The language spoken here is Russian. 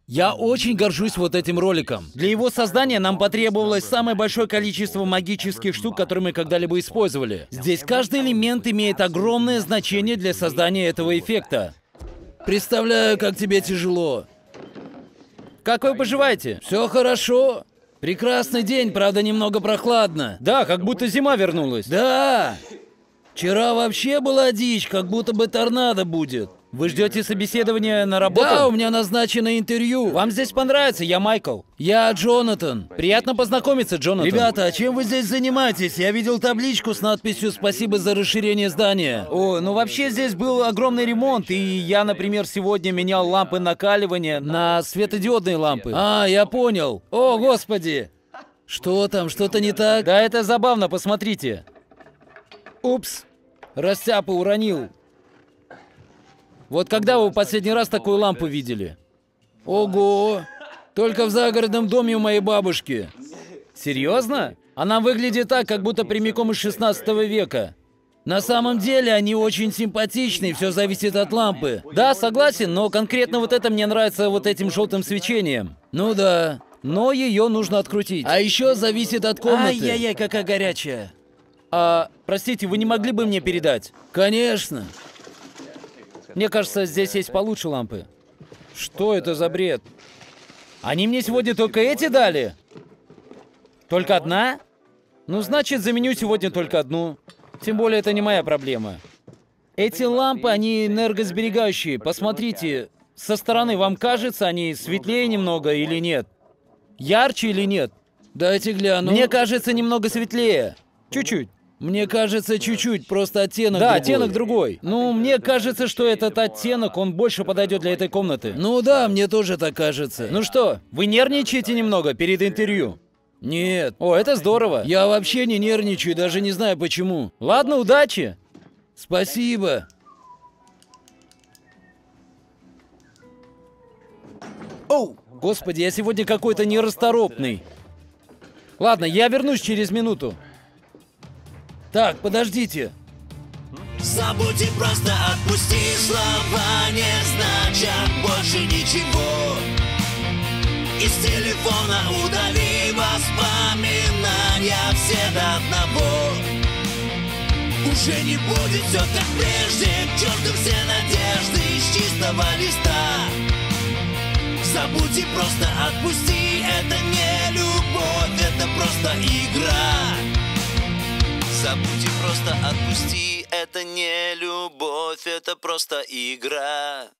Я очень горжусь вот этим роликом. Для его создания нам потребовалось самое большое количество магических штук, которые мы когда-либо использовали. Здесь каждый элемент имеет огромное значение для создания этого эффекта. Представляю, как тебе тяжело. Как вы поживаете? Все хорошо. Прекрасный день, правда, немного прохладно. Да, как будто зима вернулась. Да. Вчера вообще была дичь, как будто бы торнадо будет. Вы ждете собеседования на работу? Да, у меня назначено интервью. Вам здесь понравится, я Майкл. Я Джонатан. Приятно познакомиться, Джонатан. Ребята, а чем вы здесь занимаетесь? Я видел табличку с надписью «Спасибо за расширение здания». О, ну вообще здесь был огромный ремонт, и я, например, сегодня менял лампы накаливания на светодиодные лампы. А, я понял. О, господи. Что там, что-то не так? Да это забавно, посмотрите. Упс, растяпа уронил. Вот когда вы в последний раз такую лампу видели? Ого! Только в загородном доме у моей бабушки. Серьезно? Она выглядит так, как будто прямиком из 16 века. На самом деле они очень симпатичны, все зависит от лампы. Да, согласен, но конкретно вот это мне нравится вот этим желтым свечением. Ну да, но ее нужно открутить. А еще зависит от комнаты. Ай-яй-яй, какая горячая. Простите, вы не могли бы мне передать? Конечно. Мне кажется, здесь есть получше лампы. Что это за бред? Они мне сегодня только эти дали? Только одна? Ну, значит, заменю сегодня только одну. Тем более, это не моя проблема. Эти лампы, они энергосберегающие. Посмотрите, со стороны вам кажется, они светлее немного или нет? Ярче или нет? Дайте гляну. Мне кажется, немного светлее. Чуть-чуть. Мне кажется, чуть-чуть, просто оттенок другой. Да, оттенок другой. Ну, мне кажется, что этот оттенок, он больше подойдет для этой комнаты. Ну да, мне тоже так кажется. Ну что, вы нервничаете немного перед интервью? Нет. О, это здорово. Я вообще не нервничаю, даже не знаю почему. Ладно, удачи. Спасибо. Оу, господи, я сегодня какой-то нерасторопный. Ладно, я вернусь через минуту. Так, подождите. Забудь и просто отпусти, слова не значат больше ничего. Из телефона удали воспоминания все до одного. Уже не будет все как прежде, к черту все надежды из чистого листа. Забудь и просто отпусти, это не любовь, это просто игра. Забудь и просто отпусти, это не любовь, это просто игра.